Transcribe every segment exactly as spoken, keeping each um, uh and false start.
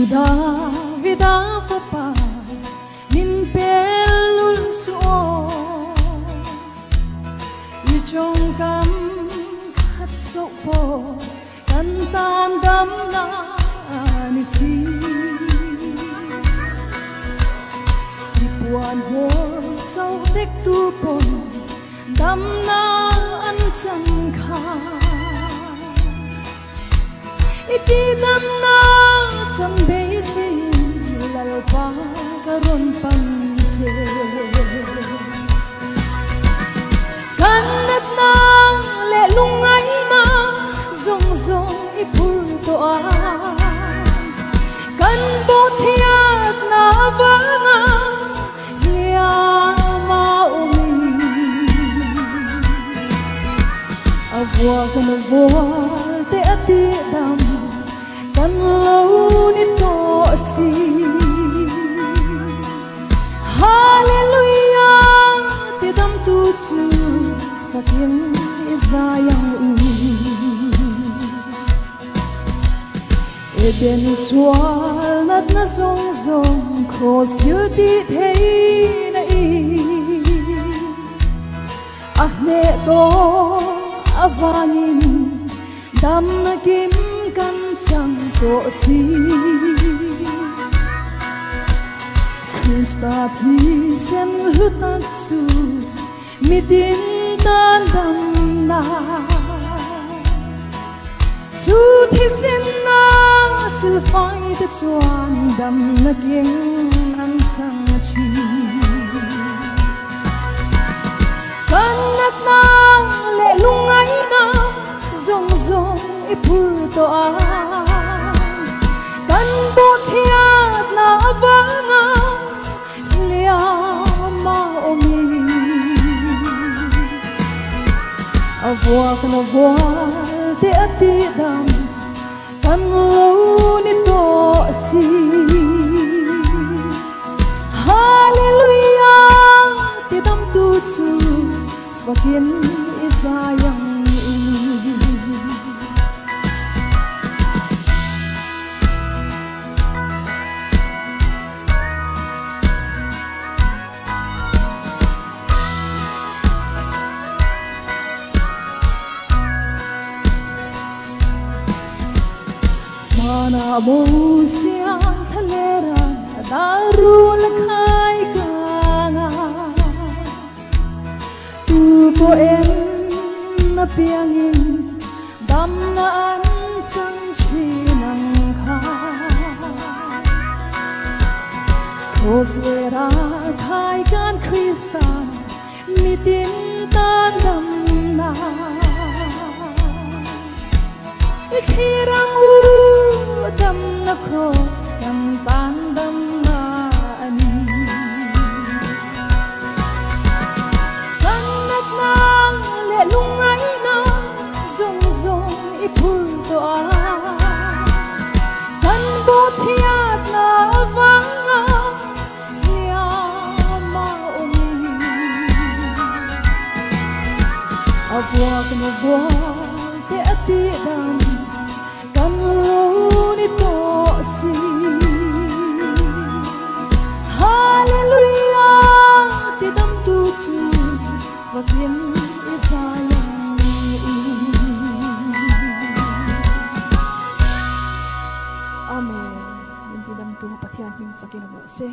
Juda vida fapa min pelul suo I trong cam khát sâu po kan tan dam na ni si I buan ho châu tek tu pon dam na an chan kha Iki dam na cham be si lal pa karon pang che Kanat na le lungai na zong zong ipul to a Kan bo chiat na vanga lia ma umi Avua kan avua te ati dam Kan lâu nito si Hallelujah Te dam tu chu Fakin izayang u Eden swal nat na zong zong Cross you di thei na i Ah ne to avanin Dam na kim kan chang to si Krista thi sen lutak chu midin tan dam na chu thi sen na sil fai te chuan dam na king an chang chi kan nak na le lungai na zong zong ipul to a kan bo chiat na vanga lia ma omi avua kan avua te ati dam kan lo nito si Hallelujah te dam tu chu fakin izayang Mana mo siyang thalera daru lakai kanga tu po em na piangin dam na an chang chi nang kha Kosera khai kan Krista mitin tan dam na Ikirang u dam na cross kan tan dam na ani Kan nak nang le lungai na zong zong ipul to a Kan bo chiat na vanga lia ma umi Avua kan avua te ati dam si Hallelujah te dam tu chu fakin izayang Amen Te dam tu pathian him fakin abo se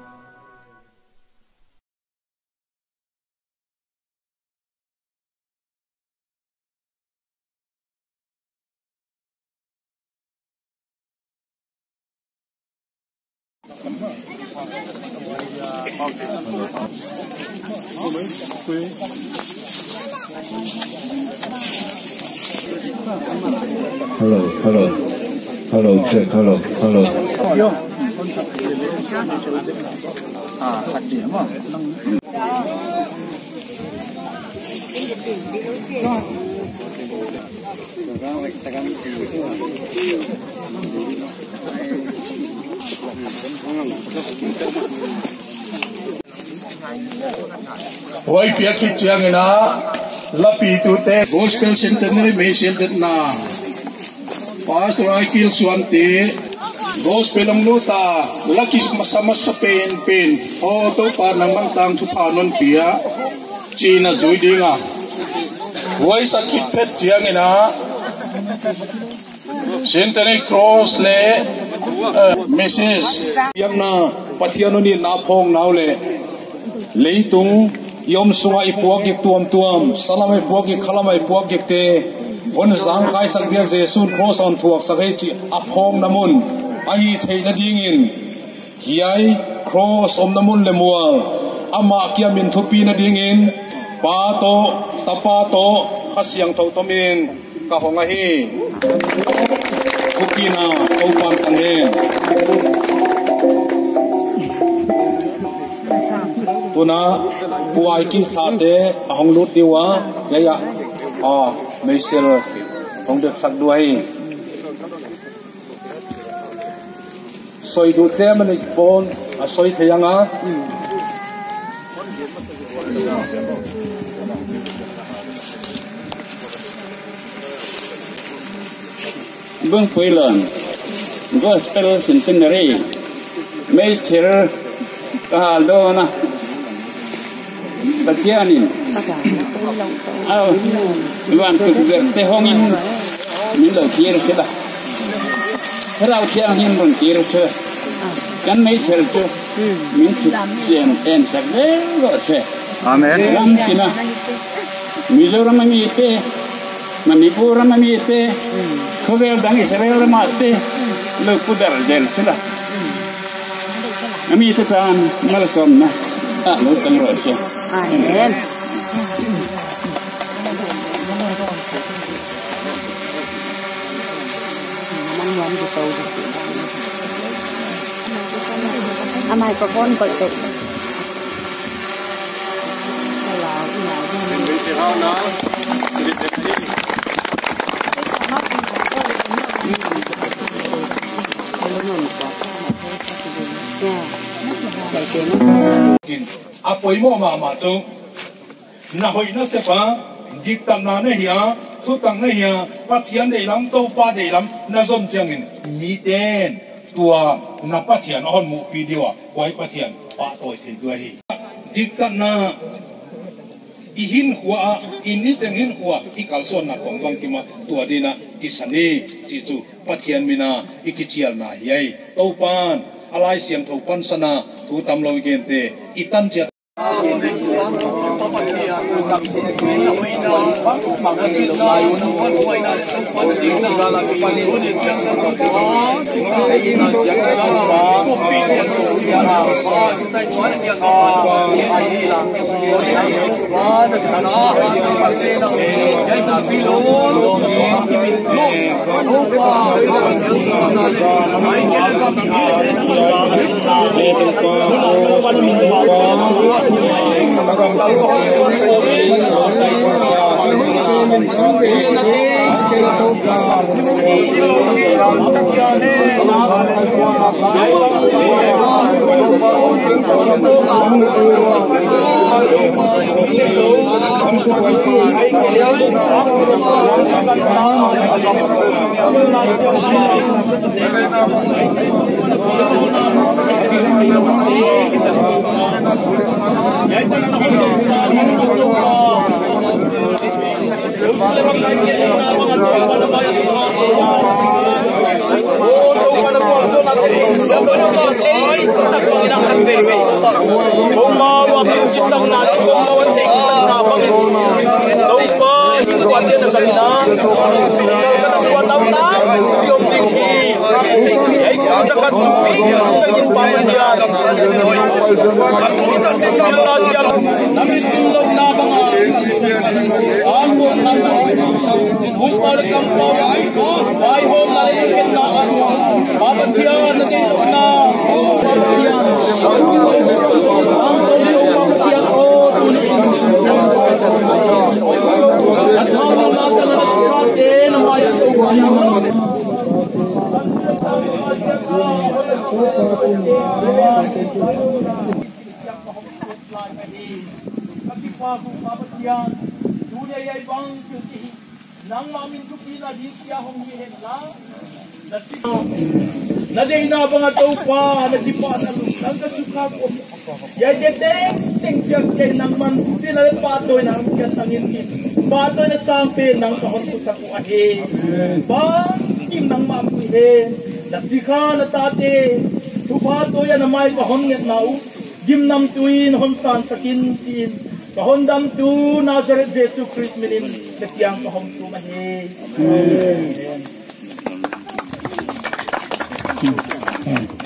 Hello, hello, hello, check, hello, hello. À, sạch điểm à? Oi pia ki chiang ina lapi tu te gospel centenary me center na pastor Aikil Swanti gospel ang luta laki sama sa pen pen o to pa nang mangtang tu panon pia China zui dinga wai sakit pet jiang ina Centenary Cross le Missus yang na patiano ni napong naule leitung yom sunga ipuak ik tuam tuam salamai puak ik khalamai puak ik te on zang khai sak dia Jesus cross on thuak sakai chi aphong namun ai theina dingin hiai cross om namun le mual ama kiamin thupi na dingin pa to tapa to khasyang tho tomin ka honga hi Kupina kaupan tanghen tuna buai ki sate ahong lut diwa ya ya ah mesel hong dek sak duai soi du che man pon a soi thayanga Bung Puilan Gospel Centenary Meister Kahaldona Patianin Au Luan Tukder Tehongin Milo Kir Sida Rau Tiang Hin Run Kir Se Kan Meister Tu Min Tu Sien En Sakde Gose Amen Lam Kina Mizoram Mamiite Manipura Mamiite Kovel dang Israel mate le pudar del sila. Ami itu kan malasom na. Ah lo tang rosya. Amen. Amai ko kon ko to. Apoy mo mama tu, nahoy na sepa, diktam na na hiya, tutang na hiya, patian de lam, tau pa de lam, nazom jangin, miten, tua napatian on mu video, wai patian, pa toy te dua hi. Diktam na ihin hua, ini tengin hua, ikalson na kongwang kima tua dina kisani, cicu patian mina ikicial na hiyai, tau pan. Alai siang thupan sana thu tam lo gente itan chat Nang mamin tu pila di siya hong hihen la. Nadeng na ba nga daw pa, nagipa na nung nagkasuka ko. Yay, deteng, ting, ting, ting, nang man, pinalipatoy na ang kiyat ang ingin. Patoy na sampin ng kahon ko sa kuahe. Bangkim ng makuhe. Nagsika na tate, tupatoy na may kahon ngit na u. Gimnam tuin, honsan sa kintin. Kahon dam tu, Nazareth Jesu Christ minin, nakyang kahon tumahe. Amen.